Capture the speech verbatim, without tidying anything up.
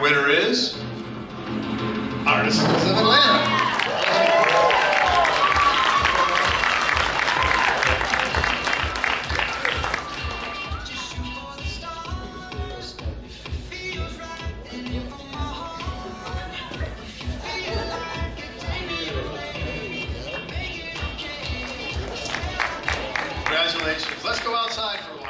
our winner is Artisans of Atlanta. Congratulations. Let's go outside for a